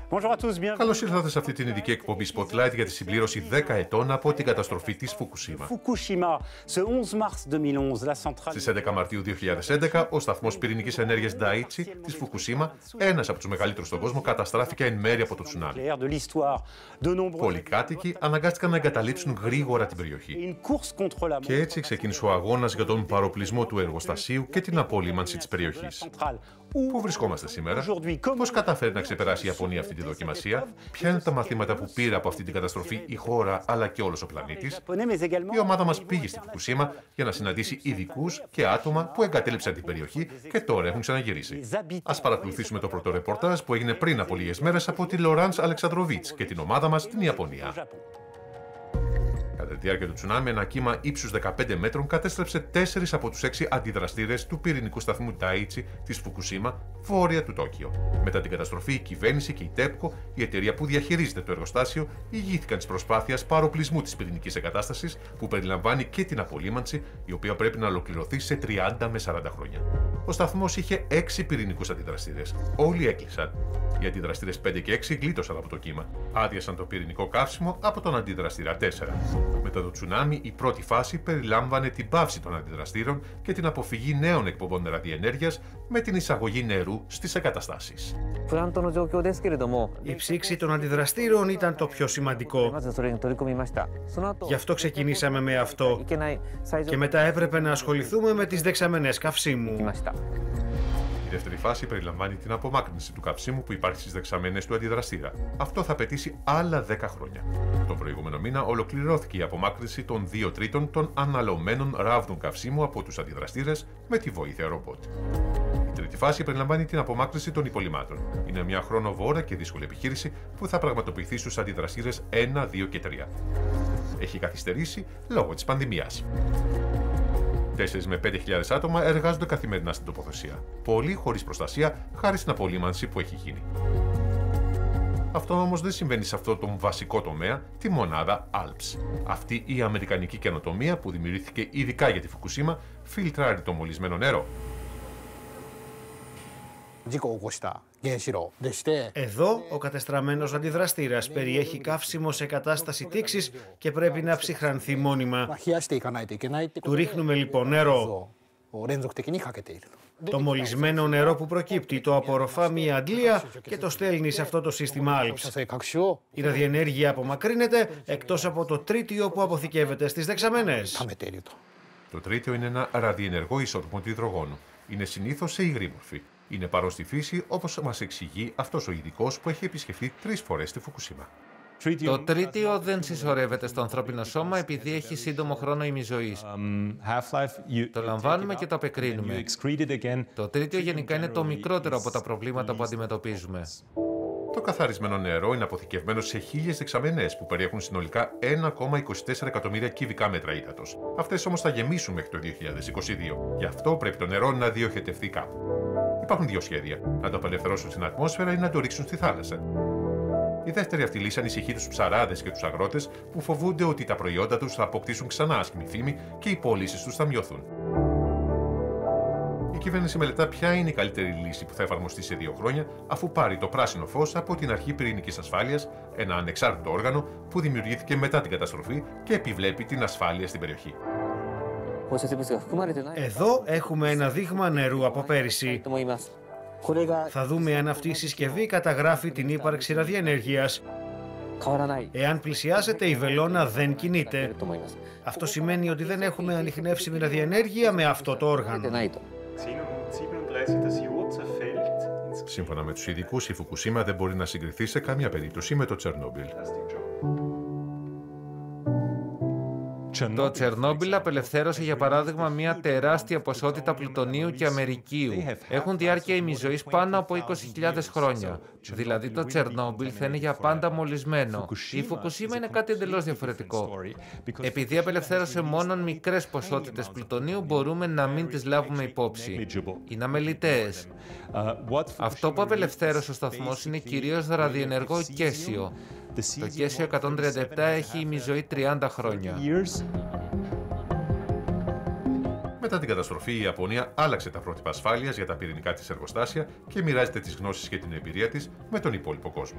Καλώς ήρθατε σε αυτή την ειδική εκπομπή Spotlight για τη συμπλήρωση 10 ετών από την καταστροφή της Φουκουσίμα. Στις 11 Μαρτίου 2011, ο σταθμός πυρηνικής ενέργειας Daiichi της Φουκουσίμα, ένας από τους μεγαλύτερους στον κόσμο, καταστράφηκε εν μέρει από το τσουνάμι. Πολλοί κάτοικοι αναγκάστηκαν να εγκαταλείψουν γρήγορα την περιοχή. Και έτσι ξεκίνησε ο αγώνας για τον παροπλισμό του εργοστασίου και την απολύμανση της περιοχής. Πού βρισκόμαστε σήμερα, πώς καταφέρει να ξεπεράσει η Ιαπωνία αυτή τη δοκιμασία, ποια είναι τα μαθήματα που πήρε από αυτή την καταστροφή η χώρα αλλά και όλος ο πλανήτης. Η ομάδα μας πήγε στη Φουκουσίμα για να συναντήσει ειδικούς και άτομα που εγκατέλειψαν την περιοχή και τώρα έχουν ξαναγυρίσει. Ας παρακολουθήσουμε το πρώτο ρεπορτάζ που έγινε πριν από λίγες μέρες από τη Λοράντς Αλεξανδροβίτς και την ομάδα μας στην Ιαπωνία. Κατά τη διάρκεια του τσουνάμι, ένα κύμα ύψους 15 μέτρων κατέστρεψε 4 από τους 6 αντιδραστήρες του πυρηνικού σταθμού Daiichi της Φουκουσίμα, βόρεια του Τόκιο. Μετά την καταστροφή, η κυβέρνηση και η TEPCO, η εταιρεία που διαχειρίζεται το εργοστάσιο, ηγήθηκαν της προσπάθειας παροπλισμού της πυρηνικής εγκατάστασης, που περιλαμβάνει και την απολύμανση, η οποία πρέπει να ολοκληρωθεί σε 30 με 40 χρόνια. Ο σταθμός είχε 6 πυρηνικούς αντιδραστήρες. Όλοι έκλεισαν. Οι αντιδραστήρες 5 και 6 γλίτωσαν από το κύμα. Άδειασαν το πυρηνικό καύσιμο από τον αντιδραστήρα 4. Μετά το τσουνάμι, η πρώτη φάση περιλάμβανε την πάυση των αντιδραστήρων και την αποφυγή νέων εκπομπών ραδιενέργειας με την εισαγωγή νερού στις εγκαταστάσεις. Η ψήξη των αντιδραστήρων ήταν το πιο σημαντικό. Γι' αυτό ξεκινήσαμε με αυτό. Και μετά έπρεπε να ασχοληθούμε με τις δεξαμενές καυσίμου. Η δεύτερη φάση περιλαμβάνει την απομάκρυνση του καυσίμου που υπάρχει στις δεξαμενές του αντιδραστήρα. Αυτό θα απαιτήσει άλλα 10 χρόνια. Τον προηγούμενο μήνα ολοκληρώθηκε η απομάκρυνση των 2 τρίτων των αναλωμένων ράβδων καυσίμου από τους αντιδραστήρες με τη βοήθεια ρομπότ. Η τρίτη φάση περιλαμβάνει την απομάκρυνση των υπολειμμάτων. Είναι μια χρονοβόρα και δύσκολη επιχείρηση που θα πραγματοποιηθεί στους αντιδραστήρες 1, 2 και 3. Έχει καθυστερήσει λόγω της πανδημίας. 4 με 5.000 άτομα εργάζονται καθημερινά στην τοποθεσία. Πολλοί χωρίς προστασία, χάρη στην απολύμανση που έχει γίνει. Αυτό όμως δεν συμβαίνει σε αυτό τον βασικό τομέα, τη μονάδα ALPS. Αυτή η αμερικανική καινοτομία που δημιουργήθηκε ειδικά για τη Φουκουσίμα φιλτράρει το μολυσμένο νερό. Εδώ, ο κατεστραμμένος αντιδραστήρας περιέχει καύσιμο σε κατάσταση τήξης και πρέπει να ψυχρανθεί μόνιμα. Του ρίχνουμε λοιπόν νερό. Το μολυσμένο νερό που προκύπτει το απορροφά μια αντλία και το στέλνει σε αυτό το σύστημα ALPS. Η ραδιενέργεια απομακρύνεται εκτός από το τρίτιο που αποθηκεύεται στις δεξαμενές. Το τρίτιο είναι ένα ραδιενεργό ισότοπο του υδρογόνου. Είναι συνήθως σε υγρή μορφή. Είναι παρόν στη φύση, όπως μας εξηγεί αυτός ο ειδικός που έχει επισκεφθεί 3 φορές τη Φουκουσίμα. Το τρίτιο δεν συσσωρεύεται στο ανθρώπινο σώμα επειδή έχει σύντομο χρόνο ημιζωής. Το λαμβάνουμε και το απεκρίνουμε. Το τρίτιο γενικά είναι το μικρότερο από τα προβλήματα που αντιμετωπίζουμε. Το καθαρισμένο νερό είναι αποθηκευμένο σε 1.000 δεξαμενές που περιέχουν συνολικά 1,24 εκατομμύρια κυβικά μέτρα ύδατος. Αυτές όμως θα γεμίσουν μέχρι το 2022. Γι' αυτό πρέπει το νερό να διοχετευτεί κάπου. Υπάρχουν 2 σχέδια: να το απελευθερώσουν στην ατμόσφαιρα ή να το ρίξουν στη θάλασσα. Η δεύτερη αυτή λύση ανησυχεί τους ψαράδες και τους αγρότες που φοβούνται ότι τα προϊόντα τους θα αποκτήσουν ξανά άσχημη φήμη και οι πωλήσεις τους θα μειωθούν. Η κυβέρνηση μελετά ποια είναι η καλύτερη λύση που θα εφαρμοστεί σε 2 χρόνια, αφού πάρει το πράσινο φως από την Αρχή Πυρηνικής Ασφάλειας, ένα ανεξάρτητο όργανο που δημιουργήθηκε μετά την καταστροφή και επιβλέπει την ασφάλεια στην περιοχή. Εδώ έχουμε ένα δείγμα νερού από πέρυσι. Θα δούμε αν αυτή η συσκευή καταγράφει την ύπαρξη ραδιενέργειας. Εάν πλησιάζεται, η βελόνα δεν κινείται. Αυτό σημαίνει ότι δεν έχουμε ανιχνεύσιμη ραδιενέργεια με αυτό το όργανο. Σύμφωνα με τους ειδικούς, η Φουκουσίμα δεν μπορεί να συγκριθεί σε καμία περίπτωση με το Τσερνόμπιλ. Το Τσερνόμπιλ απελευθέρωσε για παράδειγμα μια τεράστια ποσότητα πλουτονίου και αμερικίου. Έχουν διάρκεια ημιζωής πάνω από 20.000 χρόνια. Δηλαδή το Τσερνόμπιλ θα είναι για πάντα μολυσμένο. Η Φουκουσίμα είναι κάτι εντελώς διαφορετικό. Επειδή απελευθέρωσε μόνο μικρές ποσότητες πλουτονίου, μπορούμε να μην τις λάβουμε υπόψη. Είναι αμεληταίες. Αυτό που απελευθέρωσε ο σταθμός είναι κυρίως ραδιενεργό κέσιο. Το κέσιο 137 έχει ημιζωή 30 χρόνια. Μετά την καταστροφή, η Ιαπωνία άλλαξε τα πρότυπα ασφάλειας για τα πυρηνικά της εργοστάσια και μοιράζεται τις γνώσεις και την εμπειρία της με τον υπόλοιπο κόσμο.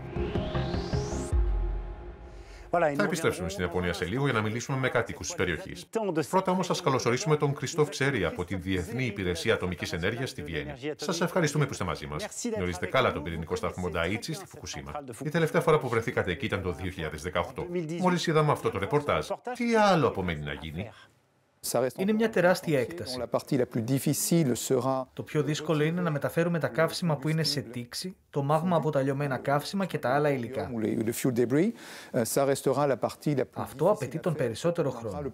Θα επιστρέψουμε στην Ιαπωνία σε λίγο για να μιλήσουμε με κατοίκους της περιοχής. Πρώτα όμως, σας καλωσορίσουμε τον Κριστόφ Ξέρη από την Διεθνή Υπηρεσία Ατομικής Ενέργειας στη Βιέννη. Σας ευχαριστούμε που είστε μαζί μας. Γνωρίζετε καλά τον πυρηνικό σταθμό Νταΐτσι στη Φουκουσίμα. Η τελευταία φορά που βρεθήκατε εκεί ήταν το 2018. Μόλις είδαμε αυτό το ρεπορτάζ, τι άλλο απομένει να γίνει? Είναι μια τεράστια έκταση. Το πιο δύσκολο είναι να μεταφέρουμε τα καύσιμα που είναι σε τήξη, το μάγμα από τα λιωμένα καύσιμα και τα άλλα υλικά. Αυτό απαιτεί τον περισσότερο χρόνο.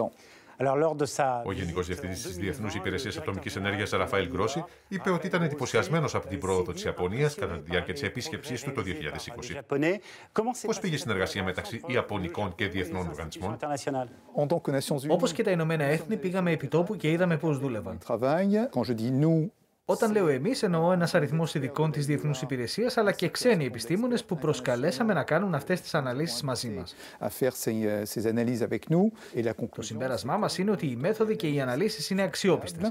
Ο Γενικός Διευθυντής της Διεθνούς Υπηρεσίας Ατομικής Ενέργειας, Ραφαήλ Γκρόσι, είπε ότι ήταν εντυπωσιασμένος από την πρόοδο της Ιαπωνίας κατά τη διάρκεια της επίσκεψής του το 2020. Πώς πήγε η συνεργασία μεταξύ Ιαπωνικών και διεθνών οργανισμών? Όπως και τα Ηνωμένα Έθνη, πήγαμε επί τόπου και είδαμε πώς δούλευαν. Όταν λέω εμείς, εννοώ ένας αριθμός ειδικών της Διεθνούς Υπηρεσίας, αλλά και ξένοι επιστήμονες που προσκαλέσαμε να κάνουν αυτές τις αναλύσεις μαζί μας. Το συμπέρασμά μας είναι ότι οι μέθοδοι και οι αναλύσεις είναι αξιόπιστες.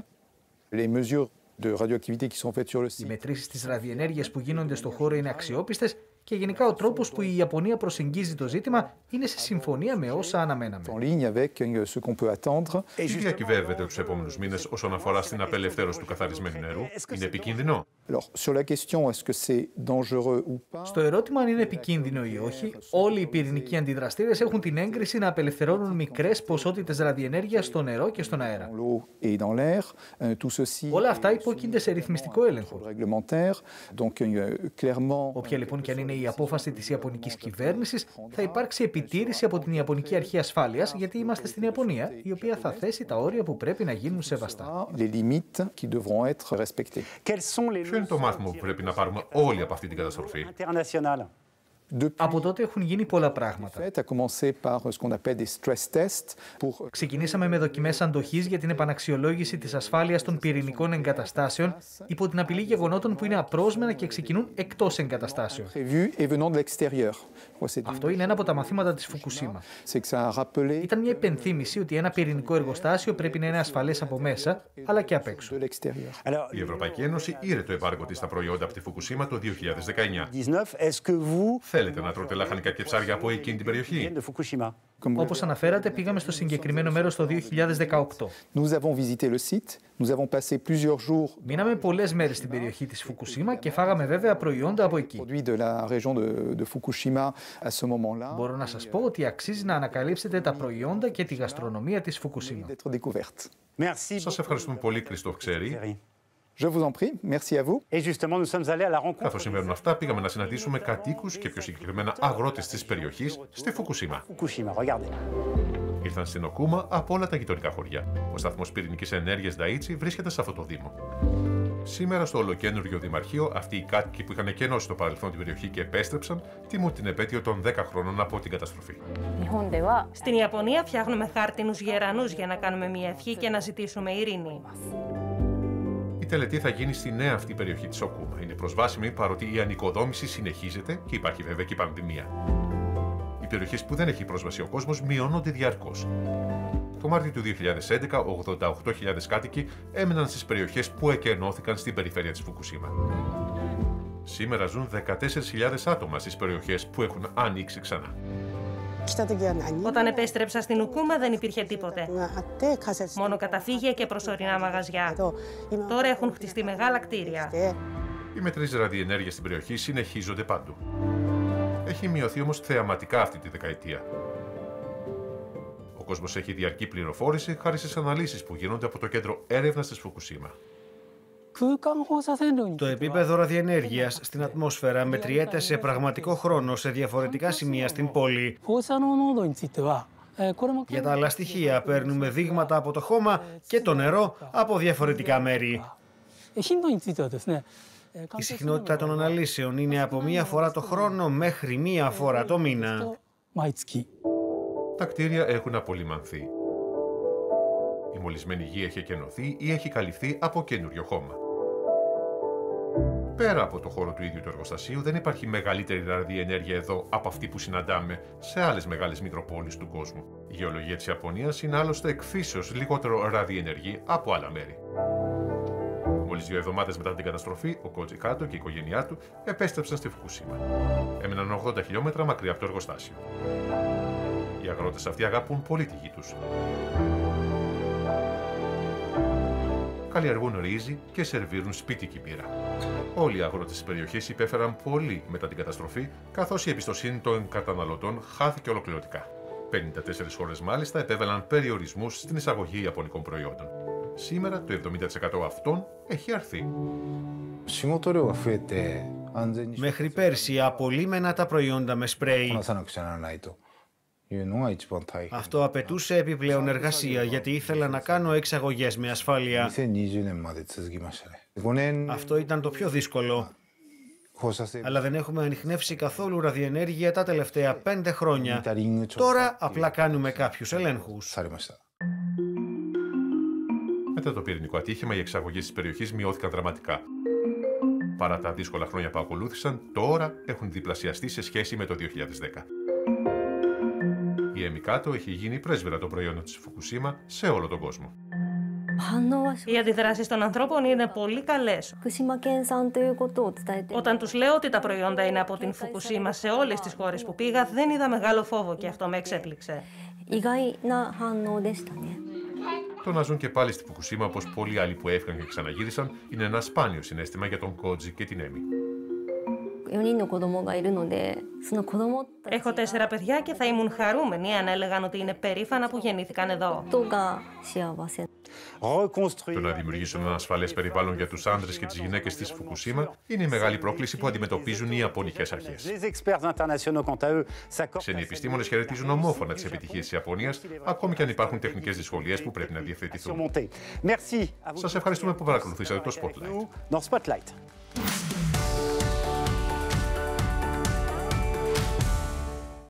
Οι μετρήσεις της ραδιενέργειας που γίνονται στο χώρο είναι αξιόπιστες και γενικά ο τρόπος που η Ιαπωνία προσεγγίζει το ζήτημα είναι σε συμφωνία με όσα αναμέναμε. Τι διακυβεύεται τους επόμενους μήνες όσον αφορά στην απελευθέρωση του καθαρισμένου νερού? Είναι επικίνδυνο? Στο ερώτημα αν είναι επικίνδυνο ή όχι, όλοι οι πυρηνικοί αντιδραστήρες έχουν την έγκριση να απελευθερώνουν μικρές ποσότητες ραδιενέργειας στο νερό και στον αέρα. Όλα αυτά υπόκεινται σε ρυθμιστικό έλεγχο. Όποια λοιπόν και αν είναι η απόφαση της Ιαπωνικής κυβέρνησης, θα υπάρξει επιτήρηση από την Ιαπωνική Αρχή Ασφάλειας, γιατί είμαστε στην Ιαπωνία, η οποία θα θέσει τα όρια που πρέπει να γίνουν σεβαστά. Ποιο είναι το μάθημα που πρέπει να πάρουμε όλοι από αυτή την καταστροφή? Από τότε έχουν γίνει πολλά πράγματα. Ξεκινήσαμε με δοκιμές αντοχής για την επαναξιολόγηση της ασφάλειας των πυρηνικών εγκαταστάσεων υπό την απειλή γεγονότων που είναι απρόσμενα και ξεκινούν εκτός εγκαταστάσεων. Αυτό είναι ένα από τα μαθήματα της Φουκουσίμα. Ήταν μια υπενθύμηση ότι ένα πυρηνικό εργοστάσιο πρέπει να είναι ασφαλές από μέσα, αλλά και απ' έξω. Η Ευρωπαϊκή Ένωση ήρε το εμπάργκο της στα προϊόντα από τη Φουκουσίμα το 2019. Θέλετε να τρώτε λαχανικά και ψάρια από εκείνη την περιοχή? Όπως αναφέρατε, πήγαμε στο συγκεκριμένο μέρος το 2018. Μείναμε πολλές μέρες στην περιοχή της Φουκουσίμα και φάγαμε βέβαια προϊόντα από εκεί. Μπορώ να σας πω ότι αξίζει να ανακαλύψετε τα προϊόντα και τη γαστρονομία της Φουκουσίμα. Σας ευχαριστούμε πολύ, Κριστόφ Ξέρη. Je vous en prie, merci à vous. Et justement, nous sommes allés à la rencontre. Καθώς συμβαίνουν αυτά, πήγαμε να συναντήσουμε κατοίκους και πιο συγκεκριμένα αγρότες της περιοχής στη Φουκουσίμα. Ήρθαν στην Οκούμα από όλα τα γειτονικά χωριά. Ο σταθμός πυρηνικής ενέργειας Νταΐτσι βρίσκεται σε αυτό το δήμο. Σήμερα, στο ολοκένουργιο δημαρχείο, αυτοί οι κάτοικοι που είχαν εκενώσει στο παρελθόν την περιοχή και επέστρεψαν, τιμούν την επέτειο των 10 χρόνων από την καταστροφή. Στην Ιαπωνία φτιάχνουμε χάρτινους γερανούς για να κάνουμε μια ευχή και να ζητήσουμε ειρήνη. Η τελετή θα γίνει στη νέα αυτή περιοχή της Οκούμα. Είναι προσβάσιμη παρότι η ανοικοδόμηση συνεχίζεται και υπάρχει βέβαια και η πανδημία. Οι περιοχές που δεν έχει πρόσβαση ο κόσμος μειώνονται διαρκώς. Το Μάρτιο του 2011, 88.000 κάτοικοι έμεναν στις περιοχές που εκενώθηκαν στην περιφέρεια της Φουκουσίμα. Σήμερα ζουν 14.000 άτομα στις περιοχές που έχουν ανοίξει ξανά. Όταν επέστρεψα στην Οκούμα δεν υπήρχε τίποτε. Μόνο καταφύγια και προσωρινά μαγαζιά. Τώρα έχουν χτιστεί μεγάλα κτίρια. Οι μετρήσεις ραδιενέργειας στην περιοχή συνεχίζονται παντού. Έχει μειωθεί όμως θεαματικά αυτή τη δεκαετία. Ο κόσμος έχει διαρκή πληροφόρηση χάρη στις αναλύσεις που γίνονται από το Κέντρο Έρευνας της Φουκουσίμα. Το επίπεδο ραδιενέργειας στην ατμόσφαιρα μετριέται σε πραγματικό χρόνο σε διαφορετικά σημεία στην πόλη. Για τα άλλα στοιχεία παίρνουμε δείγματα από το χώμα και το νερό από διαφορετικά μέρη. Η συχνότητα των αναλύσεων είναι από μία φορά το χρόνο μέχρι μία φορά το μήνα. Τα κτίρια έχουν απολυμανθεί. Η μολυσμένη γη έχει εκενωθεί ή έχει καλυφθεί από καινούριο χώμα. Πέρα από το χώρο του ίδιου του εργοστασίου, δεν υπάρχει μεγαλύτερη ραδιενέργεια εδώ από αυτή που συναντάμε σε άλλες μεγάλες μητροπόλεις του κόσμου. Η γεωλογία της Ιαπωνίας είναι άλλωστε εκφύσεως λιγότερο ραδιενεργή από άλλα μέρη. Μόλις 2 εβδομάδες μετά την καταστροφή, ο Κότζι Κάτο και η οικογένειά του επέστρεψαν στη Φουκουσίμα. Έμειναν 80 χιλιόμετρα μακριά από το εργοστάσιο. Οι αγρότες αυτοί αγαπούν πολύ τη γη τους. Καλλιεργούν ρύζι και σερβίρουν σπίτικη μπύρα. Όλοι οι αγρότες της περιοχής υπέφεραν πολύ μετά την καταστροφή, καθώς η εμπιστοσύνη των καταναλωτών χάθηκε ολοκληρωτικά. 54 χώρες μάλιστα επέβαλαν περιορισμούς στην εισαγωγή ιαπωνικών προϊόντων. Σήμερα το 70% αυτών έχει αρθεί. Μέχρι πέρσι απολύμενα τα προϊόντα με σπρέι. Αυτό απαιτούσε επιπλέον εργασία γιατί ήθελα να κάνω εξαγωγές με ασφάλεια. Αυτό ήταν το πιο δύσκολο. Αλλά δεν έχουμε ανιχνεύσει καθόλου ραδιενέργεια τα τελευταία 5 χρόνια. Τώρα απλά κάνουμε κάποιους ελέγχους. Μετά το πυρηνικό ατύχημα, οι εξαγωγές της περιοχής μειώθηκαν δραματικά. Παρά τα δύσκολα χρόνια που ακολούθησαν, τώρα έχουν διπλασιαστεί σε σχέση με το 2010. Η Εμικάτο έχει γίνει πρέσβυρα των προϊόντων της Φουκουσίμα σε όλο τον κόσμο. Οι αντιδράσεις των ανθρώπων είναι πολύ καλές. Όταν τους λέω ότι τα προϊόντα είναι από την Φουκουσίμα σε όλες τις χώρες που πήγα, δεν είδα μεγάλο φόβο και αυτό με εξέπληξε. Το να ζουν και πάλι στη Φουκουσίμα, όπως πολλοί άλλοι που έφυγαν και ξαναγύρισαν, είναι ένα σπάνιο συναίσθημα για τον Κότζι και την Έμι. Έχω 4 παιδιά και θα ήμουν χαρούμενοι αν έλεγαν ότι είναι περήφανα που γεννήθηκαν εδώ. Το να δημιουργήσουμε ένα ασφαλές περιβάλλον για τους άντρες και τις γυναίκες της Φουκουσίμα είναι η μεγάλη πρόκληση που αντιμετωπίζουν οι ιαπωνικές αρχές. Ξένοι επιστήμονες χαιρετίζουν ομόφωνα τις επιτυχίες της Ιαπωνίας, ακόμη και αν υπάρχουν τεχνικές δυσκολίες που πρέπει να διευθετηθούν. Σας ευχαριστούμε που παρακολουθήσατε το Spotlight.